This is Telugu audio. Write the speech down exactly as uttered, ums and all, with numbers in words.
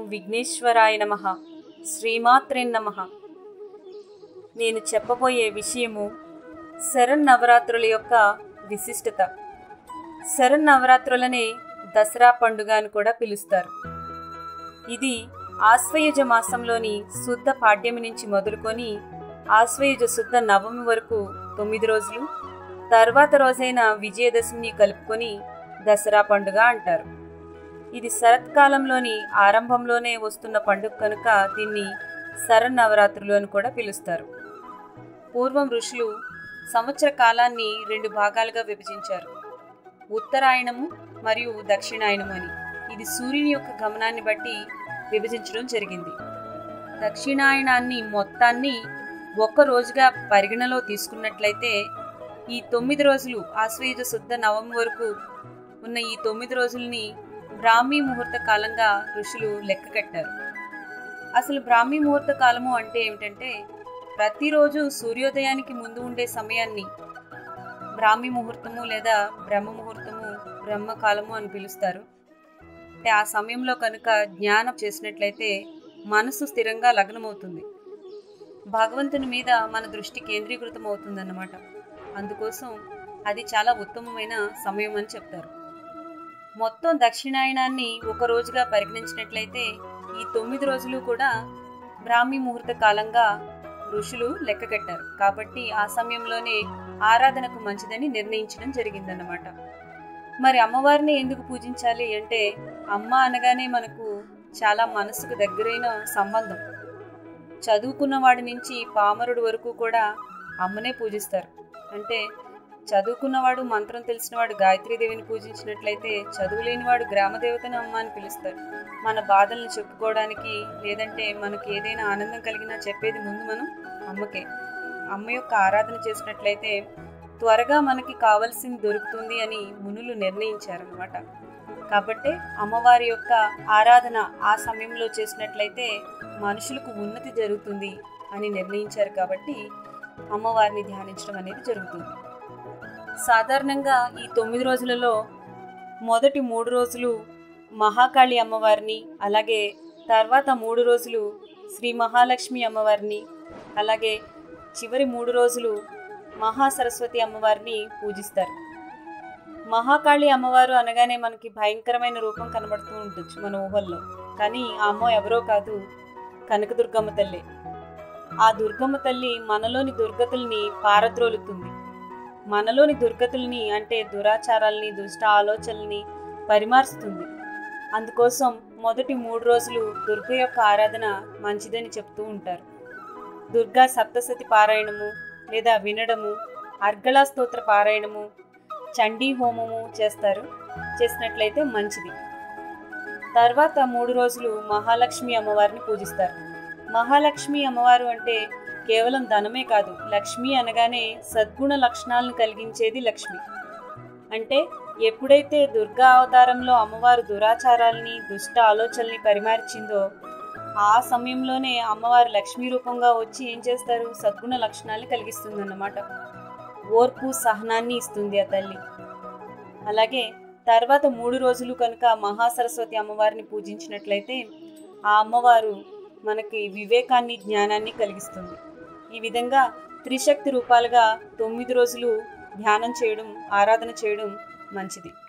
విఘ్నేశ్వరాయ నమః. శ్రీమాత్రే నమః. నేను చెప్పబోయే విషయము శరన్నవరాత్రుల యొక్క విశిష్టత. శరన్నవరాత్రులనే దసరా పండుగ అని కూడా పిలుస్తారు. ఇది ఆశ్వయుజ మాసంలోని శుద్ధ పాడ్యమి నుంచి మొదలుకొని ఆశ్వయుజ శుద్ధ నవమి వరకు తొమ్మిది రోజులు, తర్వాత రోజైన విజయదశమిని కలుపుకొని దసరా పండుగ అంటారు. ఇది శరత్కాలంలోని ఆరంభంలోనే వస్తున్న పండుగ కనుక దీన్ని శరన్నవరాత్రులు అని కూడా పిలుస్తారు. పూర్వం ఋషులు సంవత్సర కాలాన్ని రెండు భాగాలుగా విభజించారు, ఉత్తరాయణము మరియు దక్షిణాయనము అని. ఇది సూర్యుని యొక్క గమనాన్ని బట్టి విభజించడం జరిగింది. దక్షిణాయనాన్ని మొత్తాన్ని ఒక్క రోజుగా పరిగణలో తీసుకున్నట్లయితే ఈ తొమ్మిది రోజులు ఆశ్వయుజ శుద్ధ నవమి వరకు ఉన్న ఈ తొమ్మిది రోజుల్ని బ్రాహ్మీ ముహూర్త కాలంగా ఋషులు లెక్క కట్టారు. అసలు బ్రాహ్మీ ముహూర్త కాలము అంటే ఏమిటంటే ప్రతిరోజు సూర్యోదయానికి ముందు ఉండే సమయాన్ని బ్రాహ్మీ ముహూర్తము లేదా బ్రహ్మ ముహూర్తము, బ్రహ్మకాలము అని పిలుస్తారు. అంటే ఆ సమయంలో కనుక జ్ఞానం చేసినట్లయితే మనసు స్థిరంగా లగ్నమవుతుంది, భగవంతుని మీద మన దృష్టి కేంద్రీకృతం అవుతుందన్నమాట. అందుకోసం అది చాలా ఉత్తమమైన సమయం అని చెప్తారు. మొత్తం దక్షిణాయనాన్ని ఒక రోజుగా పరిగణించినట్లయితే ఈ తొమ్మిది రోజులు కూడా బ్రాహ్మీ ముహూర్త కాలంగా ఋషులు లెక్క కట్టారు. కాబట్టి ఆ సమయంలోనే ఆరాధనకు మంచిదని నిర్ణయించడం జరిగిందన్నమాట. మరి అమ్మవారిని ఎందుకు పూజించాలి అంటే అమ్మ అనగానే మనకు చాలా మనసుకు దగ్గరైన సంబంధం. చదువుకున్న వాడి నుంచి పామరుడు వరకు కూడా అమ్మనే పూజిస్తారు. అంటే చదువుకున్నవాడు, మంత్రం తెలిసినవాడు గాయత్రీదేవిని పూజించినట్లయితే చదువు లేనివాడు గ్రామదేవతను అమ్మ అని పిలుస్తారు. మన బాధలను చెప్పుకోవడానికి లేదంటే మనకి ఏదైనా ఆనందం కలిగినా చెప్పేది ముందు మనం అమ్మకే. అమ్మ యొక్క ఆరాధన చేసినట్లయితే త్వరగా మనకి కావలసింది దొరుకుతుంది అని మునులు నిర్ణయించారనమాట. కాబట్టి అమ్మవారి యొక్క ఆరాధన ఆ సమయంలో చేసినట్లయితే మనుషులకు ఉన్నతి జరుగుతుంది అని నిర్ణయించారు. కాబట్టి అమ్మవారిని ధ్యానించడం అనేది జరుగుతుంది. సాధారణంగా ఈ తొమ్మిది రోజులలో మొదటి మూడు రోజులు మహాకాళి అమ్మవారిని, అలాగే తర్వాత మూడు రోజులు శ్రీ మహాలక్ష్మి అమ్మవారిని, అలాగే చివరి మూడు రోజులు మహాసరస్వతి అమ్మవారిని పూజిస్తారు. మహాకాళి అమ్మవారు అనగానే మనకి భయంకరమైన రూపం కనబడుతూ ఉంటుంది మన ఊహల్లో. కానీ ఆ అమ్మ ఎవరో కాదు, కనకదుర్గమ్మ తల్లి. ఆ దుర్గమ్మ తల్లి మనలోని దుర్గతుల్ని పారద్రోలుతుంది. మనలోని దుర్గతుల్ని అంటే దురాచారాల్ని, దుష్ట ఆలోచనల్ని పరిమార్చుతుంది. అందుకోసం మొదటి మూడు రోజులు దుర్గ యొక్క ఆరాధన మంచిదని చెప్తూ ఉంటారు. దుర్గా సప్తశతి పారాయణము లేదా వినడము, అర్గళా స్తోత్ర పారాయణము, చండీ హోమము చేస్తారు. చేసినట్లయితే మంచిది. తర్వాత మూడు రోజులు మహాలక్ష్మి అమ్మవారిని పూజిస్తారు. మహాలక్ష్మి అమ్మవారు అంటే కేవలం ధనమే కాదు, లక్ష్మి అనగానే సద్గుణ లక్షణాలను కలిగించేది లక్ష్మి. అంటే ఎప్పుడైతే దుర్గా అవతారంలో అమ్మవారు దురాచారాల్ని, దుష్ట ఆలోచనల్ని పరిమార్చిందో ఆ సమయంలోనే అమ్మవారు లక్ష్మీ రూపంగా వచ్చి ఏం చేస్తారు, సద్గుణ లక్షణాలని కలిగిస్తుంది అన్నమాట. ఓర్పు, సహనాన్ని ఇస్తుంది ఆ తల్లి. అలాగే తర్వాత మూడు రోజులు కనుక మహాసరస్వతి అమ్మవారిని పూజించినట్లయితే ఆ అమ్మవారు మనకి వివేకాన్ని, జ్ఞానాన్ని కలిగిస్తుంది. ఈ విధంగా త్రిశక్తి రూపాలుగా తొమ్మిది రోజులు ధ్యానం చేయడం, ఆరాధన చేయడం మంచిది.